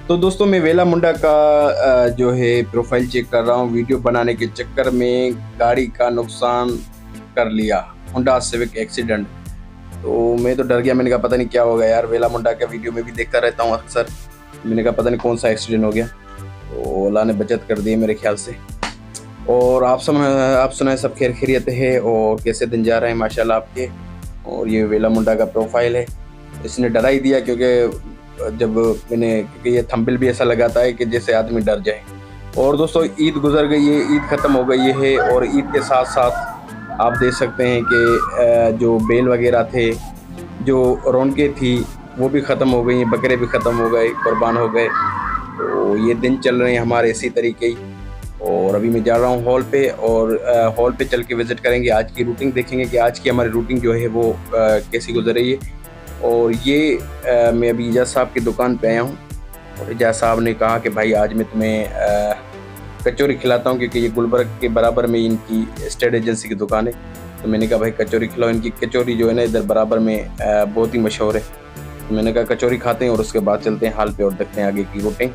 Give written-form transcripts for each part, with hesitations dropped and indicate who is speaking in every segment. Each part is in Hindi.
Speaker 1: तो दोस्तों मैं वेला मुंडा का जो है प्रोफाइल चेक कर रहा हूँ। वीडियो बनाने के चक्कर में गाड़ी का नुकसान कर लिया, होंडा सिविक एक्सीडेंट। तो मैं तो डर गया, मैंने कहा पता नहीं क्या हो गया यार। वेला मुंडा का वीडियो में भी देखता रहता हूँ अक्सर, मैंने कहा पता नहीं कौन सा एक्सीडेंट हो गया। तो अल्लाह ने बचत कर दी मेरे ख्याल से। और आप सुनाए सब खैर खैरियत है और कैसे दिन जा रहे हैं माशाल्लाह आपके। और ये वेला मुंडा का प्रोफाइल है, इसने डरा ही दिया क्योंकि क्योंकि ये थंबनेल भी ऐसा लगाता है कि जैसे आदमी डर जाए। और दोस्तों ईद गुजर गई है, ईद ख़त्म हो गई है और ईद के साथ साथ आप देख सकते हैं कि जो बेल वगैरह थे, जो रौनकें थी वो भी ख़त्म हो गई हैं, बकरे भी ख़त्म हो गए, कुर्बान हो गए। तो ये दिन चल रहे हैं हमारे इसी तरीके ही। और अभी मैं जा रहा हूँ हॉल पे, और हॉल पे चल के विज़िट करेंगे, आज की रूटीन देखेंगे कि आज की हमारी रूटीन जो है वो कैसी गुजर रही है। और ये मैं अभी इजाज़ साहब की दुकान पे आया हूँ और इजाज़ साहब ने कहा कि भाई आज मैं तुम्हें कचौरी खिलाता हूँ, क्योंकि ये गुलबर्ग के बराबर में इनकी स्टेट एजेंसी की दुकान है। तो मैंने कहा भाई कचौरी खिलाओ, इनकी कचौरी जो है ना इधर बराबर में बहुत ही मशहूर है। तो मैंने कहा कचौरी खाते हैं और उसके बाद चलते हैं हॉल पे और देखते हैं आगे की रूटीन।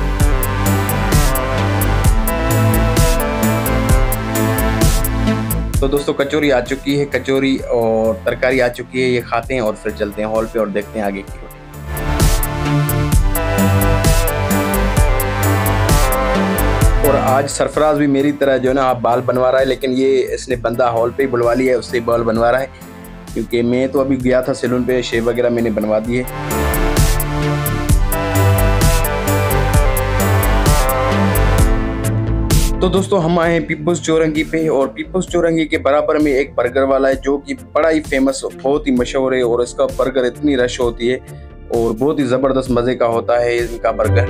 Speaker 1: तो दोस्तों कचौरी आ चुकी है, कचौरी और तरकारी आ चुकी है, ये खाते हैं और फिर चलते हैं हॉल पे और देखते हैं आगे की रोटी। और आज सरफराज भी मेरी तरह जो है ना आप बाल बनवा रहा है, लेकिन ये इसने बंदा हॉल पे ही बुलवा लिया है, उससे बाल बनवा रहा है। क्योंकि मैं तो अभी गया था सैलून पे, शेव वगैरह मैंने बनवा दिए। तो दोस्तों हम आए हैं पीपल्स चौरंगी पे, और पीपल्स चौरंगी के बराबर में एक बर्गर वाला है जो कि बड़ा ही फेमस, बहुत ही मशहूर है। और इसका बर्गर इतनी रश होती है और बहुत ही ज़बरदस्त मज़े का होता है इनका बर्गर।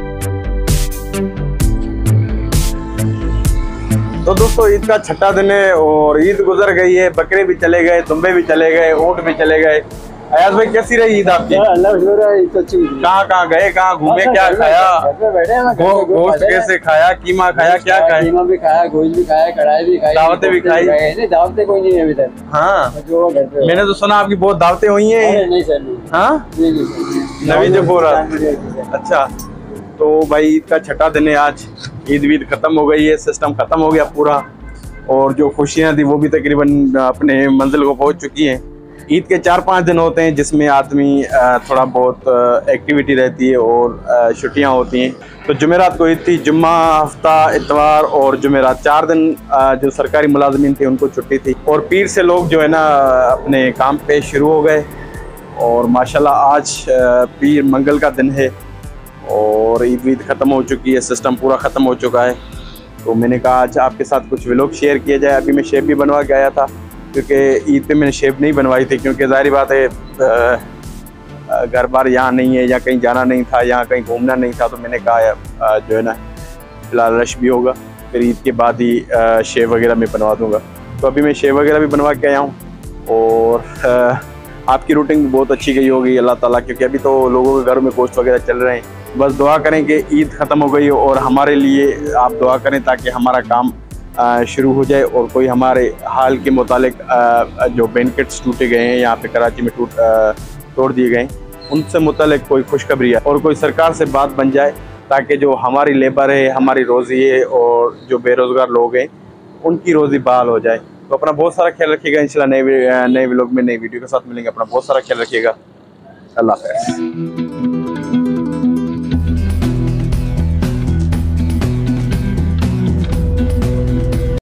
Speaker 1: तो दोस्तों ईद का छठा दिन है और ईद गुजर गई है, बकरे भी चले गए, दुम्बे भी चले गए, ऊँट भी चले गए। अयाज भाई कैसी रही ईद आपकी? कहाँ कहाँ गए, कहाँ घूमे, क्या खाया? गोश्त कैसे खाया, कीमा खाया, क्या खाया?
Speaker 2: कीमा भी खाया, गोश्त भी खाया, कढ़ाई भी खाई,
Speaker 1: दावतें भी खाई?
Speaker 2: नहीं दावतें कोई नहीं है अभी तक।
Speaker 1: हाँ मैंने तो सुना आपकी बहुत दावतें हुई हैं।
Speaker 2: नहीं सर,
Speaker 1: हाँ नवी जफूरा। अच्छा तो भाई ईद का छठा दिन है आज, ईद खत्म हो गई है, सिस्टम खत्म हो गया पूरा, और जो खुशियाँ थी वो भी तकरीबन अपने मंजिल को पहुँच चुकी हैं। ईद के 4-5 दिन होते हैं जिसमें आदमी थोड़ा बहुत एक्टिविटी रहती है और छुट्टियां होती हैं। तो जुमेरात को ईद थी, जुम्मा, हफ्ता, इतवार और जुमेरात 4 दिन जो सरकारी मुलाजमीन थे उनको छुट्टी थी। और पीर से लोग जो है ना अपने काम पे शुरू हो गए। और माशाल्लाह आज पीर मंगल का दिन है और ईद ख़त्म हो चुकी है, सिस्टम पूरा ख़त्म हो चुका है। तो मैंने कहा आज आपके साथ कुछ व्लॉग शेयर किया जाए। अभी मैं शेप भी बनवा के आया था, क्योंकि ईद पे मैंने शेप नहीं बनवाई थी, क्योंकि ज़ाहिर बात है घर बार यहाँ नहीं है या कहीं जाना नहीं था, यहाँ कहीं घूमना नहीं था। तो मैंने कहा जो है ना फिलहाल रश भी होगा, फिर ईद के बाद ही शेप वगैरह मैं बनवा दूँगा। तो अभी मैं शेप वगैरह भी बनवा के आया हूँ। और आपकी रूटीन भी बहुत अच्छी गई होगी अल्लाह ताला, क्योंकि अभी तो लोगों के घरों में गोश्त वगैरह चल रहे हैं। बस दुआ करें कि ईद ख़त्म हो गई हो और हमारे लिए आप दुआ करें ताकि हमारा काम शुरू हो जाए और कोई हमारे हाल के मुतालिक जो बेनिफिट्स टूटे गए हैं यहाँ पे कराची में तोड़ दिए गए, उनसे मुतालिक कोई खुशखबरी है और कोई सरकार से बात बन जाए, ताकि जो हमारी लेबर है, हमारी रोज़ी है और जो बेरोज़गार लोग हैं उनकी रोज़ी बहाल हो जाए। तो अपना बहुत सारा ख्याल रखिएगा। इंशाल्लाह नए व्लॉग में नई वीडियो के साथ मिलेंगे। अपना बहुत सारा ख्याल रखिएगा। अल्लाह हाफ़िज़।